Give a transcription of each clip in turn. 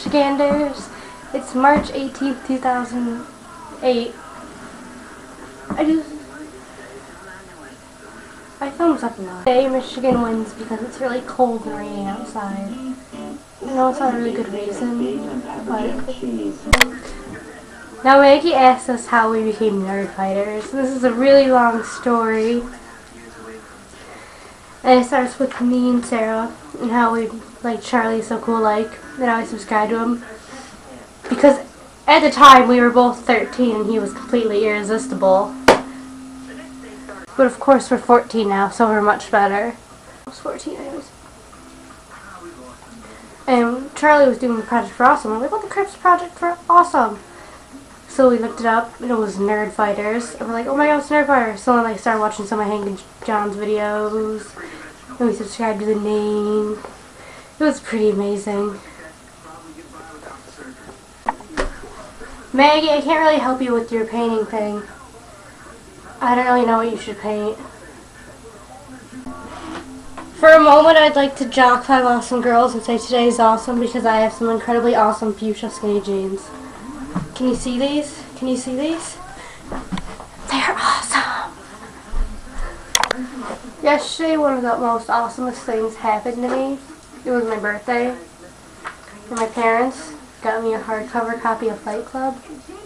Michiganders. It's March 18th, 2008. I thumbs up a lot. Today Michigan wins because it's really cold and raining outside. I know it's not a really good reason, but... Now Maggie asked us how we became nerd fighters. This is a really long story. And it starts with me and Sarah and how we like Charlie So Cool Like and how I subscribed to him. Because at the time we were both 13 and he was completely irresistible. But of course we're 14 now, so we're much better. I was 14 anyways. And Charlie was doing the Project for Awesome. I'm like, what the crap's Project for Awesome? So we looked it up and it was Nerd Fighters. And we're like, oh my god, it's Nerd Fighters. So then I started watching some of Hank and John's videos. And we subscribed to the name. It was pretty amazing. Maggie, I can't really help you with your painting thing. I don't really know what you should paint. For a moment, I'd like to jock 5 awesome girls and say today's awesome because I have some incredibly awesome fuchsia skinny jeans. Can you see these? Can you see these? They're awesome! Yesterday, one of the most awesomest things happened to me. It was my birthday. And my parents got me a hardcover copy of Fight Club.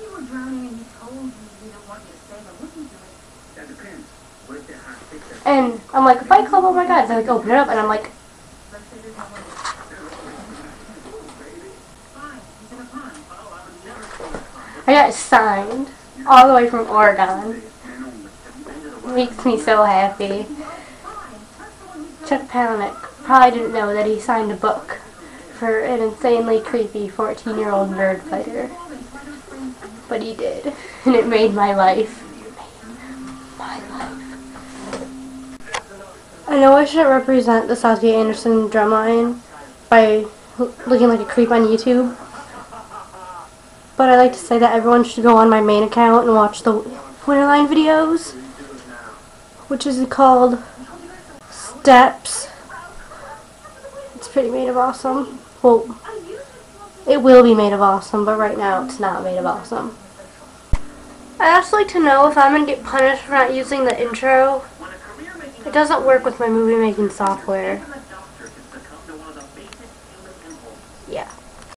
And I'm like, Fight Club, oh my god. So I like open it up and I'm like, I got signed all the way from Oregon. Makes me so happy. Chuck Palahniuk probably didn't know that he signed a book for an insanely creepy 14-year-old nerd fighter. But he did. And it made my life. I know I shouldn't represent the Southgate Anderson drumline by looking like a creep on YouTube. But I like to say that everyone should go on my main account and watch the Winterline videos, which is called Steps. It's pretty made of awesome. Well, it will be made of awesome, but right now it's not made of awesome. I'd also like to know if I'm going to get punished for not using the intro. It doesn't work with my movie making software.